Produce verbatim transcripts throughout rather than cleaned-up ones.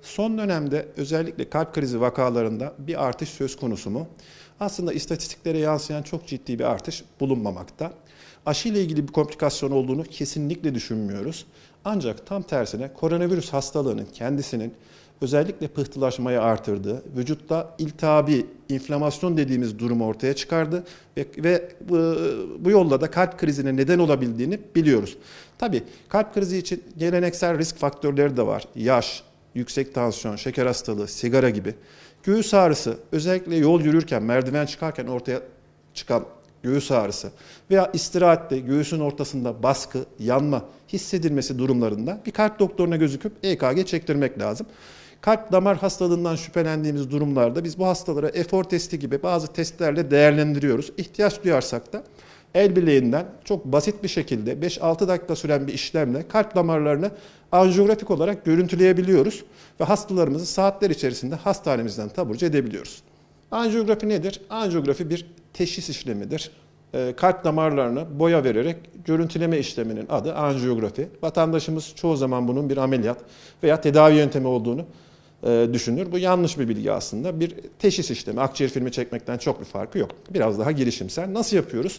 Son dönemde özellikle kalp krizi vakalarında bir artış söz konusu mu? Aslında istatistiklere yansıyan çok ciddi bir artış bulunmamakta. Aşı ile ilgili bir komplikasyon olduğunu kesinlikle düşünmüyoruz. Ancak tam tersine koronavirüs hastalığının kendisinin özellikle pıhtılaşmayı artırdığı, vücutta iltihabi, inflamasyon dediğimiz durumu ortaya çıkardı ve, ve bu, bu yolla da kalp krizine neden olabildiğini biliyoruz. Tabii kalp krizi için geleneksel risk faktörleri de var. Yaş, yüksek tansiyon, şeker hastalığı, sigara gibi. Göğüs ağrısı, özellikle yol yürürken, merdiven çıkarken ortaya çıkan göğüs ağrısı veya istirahatte göğüsün ortasında baskı, yanma hissedilmesi durumlarında bir kalp doktoruna gözüküp E K G çektirmek lazım. Kalp damar hastalığından şüphelendiğimiz durumlarda biz bu hastalara efor testi gibi bazı testlerle değerlendiriyoruz. İhtiyaç duyarsak da el bileğinden çok basit bir şekilde beş altı dakika süren bir işlemle kalp damarlarını anjiyografik olarak görüntüleyebiliyoruz ve hastalarımızı saatler içerisinde hastanemizden taburcu edebiliyoruz. Anjiyografi nedir? Anjiyografi bir teşhis işlemidir. Kalp damarlarını boya vererek görüntüleme işleminin adı anjiyografi. Vatandaşımız çoğu zaman bunun bir ameliyat veya tedavi yöntemi olduğunu düşünür. Bu yanlış bir bilgi aslında. Bir teşhis işlemi. Akciğer filmi çekmekten çok bir farkı yok. Biraz daha girişimsel. Nasıl yapıyoruz?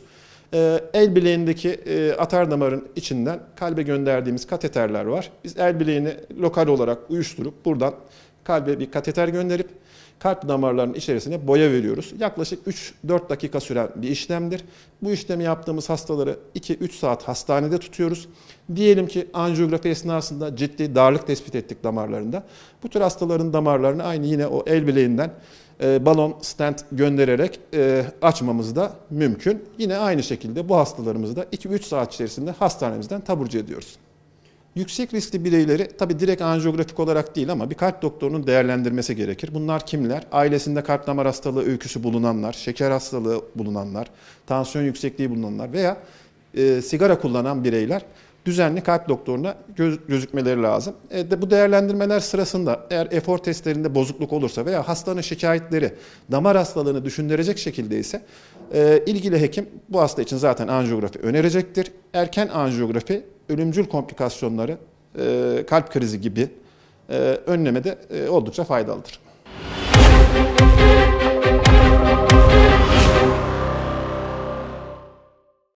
El bileğindeki atar damarın içinden kalbe gönderdiğimiz kateterler var. Biz el bileğini lokal olarak uyuşturup buradan kalbe bir kateter gönderip kalp damarlarının içerisine boya veriyoruz. Yaklaşık üç dört dakika süren bir işlemdir. Bu işlemi yaptığımız hastaları iki üç saat hastanede tutuyoruz. Diyelim ki anjiyografi esnasında ciddi darlık tespit ettik damarlarında. Bu tür hastaların damarlarını aynı yine o el bileğinden e, balon stent göndererek e, açmamız da mümkün. Yine aynı şekilde bu hastalarımızı da iki üç saat içerisinde hastanemizden taburcu ediyoruz. Yüksek riskli bireyleri tabii direkt anjiyografik olarak değil ama bir kalp doktorunun değerlendirmesi gerekir. Bunlar kimler? Ailesinde kalp damar hastalığı öyküsü bulunanlar, şeker hastalığı bulunanlar, tansiyon yüksekliği bulunanlar veya e, sigara kullanan bireyler düzenli kalp doktoruna göz, gözükmeleri lazım. E, de, bu değerlendirmeler sırasında eğer efor testlerinde bozukluk olursa veya hastanın şikayetleri damar hastalığını düşündürecek şekilde ise e, ilgili hekim bu hasta için zaten anjiyografi önerecektir. Erken anjiyografi ölümcül komplikasyonları, e, kalp krizi gibi e, önlemede e, oldukça faydalıdır.